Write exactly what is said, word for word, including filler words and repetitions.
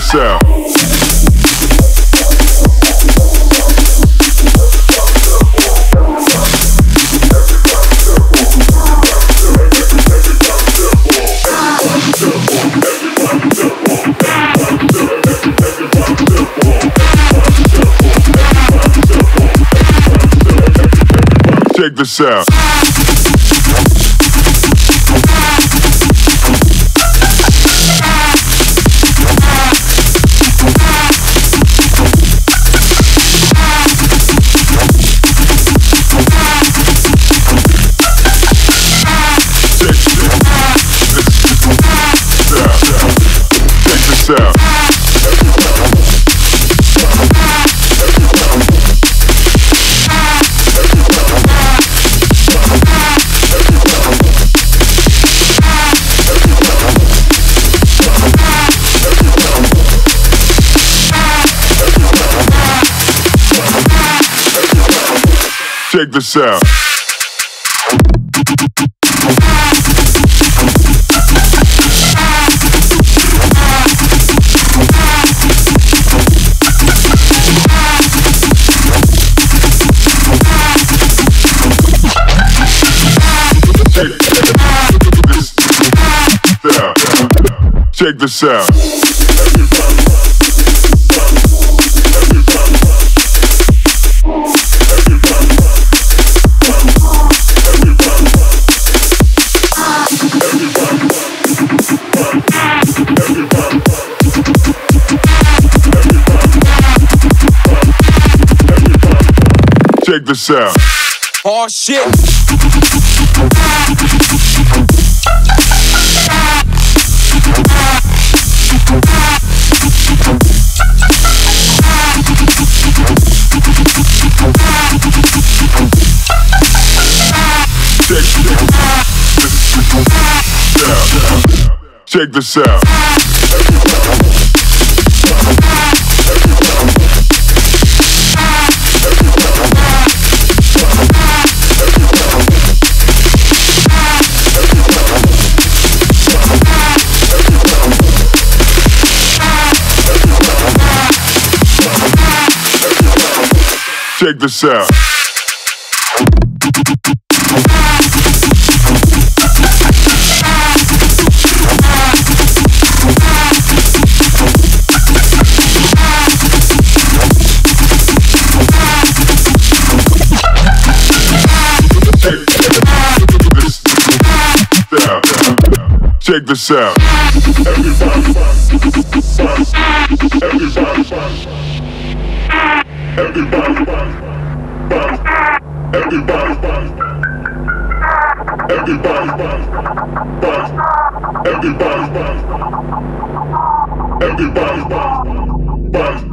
this out. Check this out. Out. Check this out. Check this out. Check this out. Oh shit. Check this out. Check this out. Check this out. Everybody buzz, buzz, everybody buzz, everybody buzz, buzz, everybody buzz, everybody buzz, buzz, everybody buzz, everybody buzz, buzz.